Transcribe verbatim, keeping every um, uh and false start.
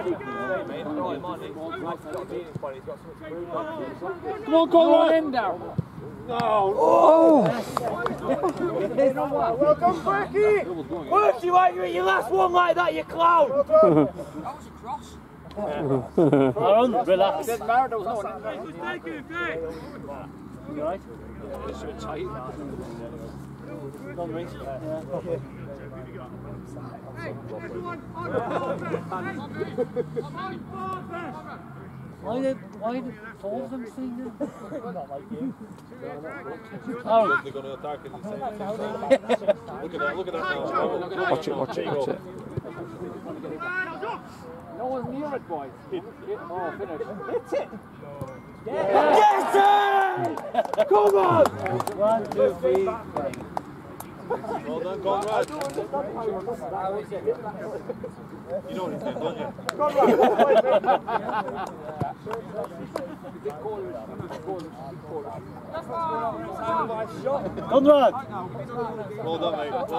Come on, Konrad! No! Oh! Well done, Berkey! Work you out, you're at your last one like that, you clown! Well done. That was a cross. Aaron, relax. Didn't matter, there was no one. You alright? Why did why did four of them sing them? Not like you. Oh, They're going to attack in the same. Look at that, look at that. Watch it, watch it, watch it. No one's near it, boys. Oh, finish. Hit it! get it! Come on! One, two, three. Well done, Konrad. You know what he's doing, don't you? Konrad! Well done, mate.